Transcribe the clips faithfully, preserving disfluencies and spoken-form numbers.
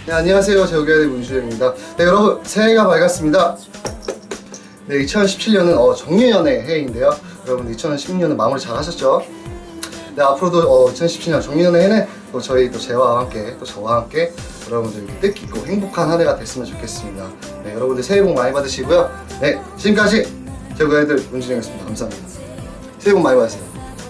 네, 안녕하세요. 제오교회의 문주영입니다. 네, 여러분 새해가 밝았습니다. 네, 이천십칠 년은 어, 정유년의 해인데요. 여러분 이천십육 년은 마무리 잘 하셨죠? 네, 앞으로도 어, 이천십칠 년 정유년의 해는 또 저희 또 재화와 함께 또 저와 함께 여러분들 뜻깊고 행복한 한 해가 됐으면 좋겠습니다. 네, 여러분들 새해 복 많이 받으시고요. 네, 지금까지 제오교회의 문주영이었습니다. 감사합니다. 새해 복 많이 받으세요.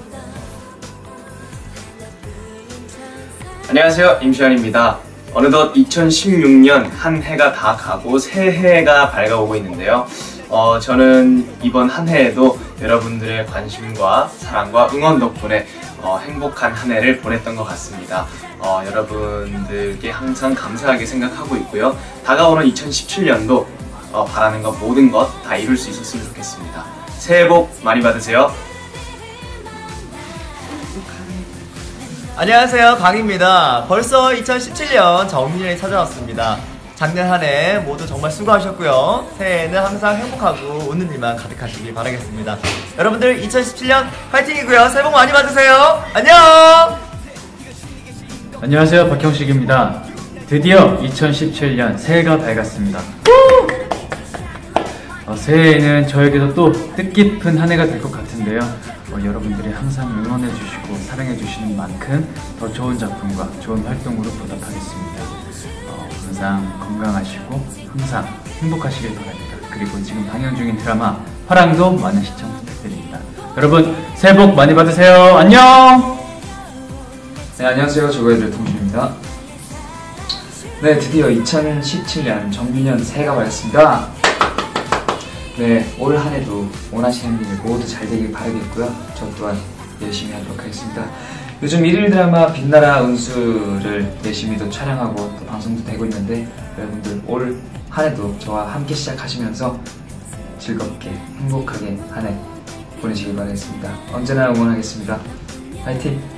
안녕하세요, 임시완입니다. 어느덧 이천십육 년 한 해가 다 가고 새해가 밝아오고 있는데요. 어, 저는 이번 한 해에도 여러분들의 관심과 사랑과 응원 덕분에 어, 행복한 한 해를 보냈던 것 같습니다. 어, 여러분들께 항상 감사하게 생각하고 있고요. 다가오는 이천십칠 년도 어, 바라는 것 모든 것 다 이룰 수 있었으면 좋겠습니다. 새해 복 많이 받으세요. 안녕하세요, 강입니다. 벌써 이천십칠 년 정유년이 찾아왔습니다. 작년 한 해 모두 정말 수고하셨고요. 새해에는 항상 행복하고 웃는 일만 가득하시길 바라겠습니다. 여러분들 이천십칠 년 파이팅이고요. 새해 복 많이 받으세요. 안녕! 안녕하세요, 박형식입니다. 드디어 이천십칠 년 새해가 밝았습니다. 어, 새해에는 저에게도 또 뜻깊은 한 해가 될 것 같은데요. 어, 여러분들이 항상 응원해주시고 사랑해주시는 만큼 더 좋은 작품과 좋은 활동으로 보답하겠습니다. 어, 항상 건강하시고 항상 행복하시길 바랍니다. 그리고 지금 방영 중인 드라마 화랑도 많은 시청 부탁드립니다. 여러분 새해 복 많이 받으세요. 안녕! 네, 안녕하세요. 조거해드릴 동준입니다. 네, 드디어 이천십칠 년 정유년 새해가 밝았습니다. 네, 올 한 해도 원하시는 일 모두 잘 되길 바라겠고요. 저 또한 열심히 하도록 하겠습니다. 요즘 일일 드라마 빛나라 운수를 열심히 또 촬영하고 또 방송도 되고 있는데 여러분들 올 한 해도 저와 함께 시작하시면서 즐겁게 행복하게 한 해 보내시길 바라겠습니다. 언제나 응원하겠습니다. 파이팅!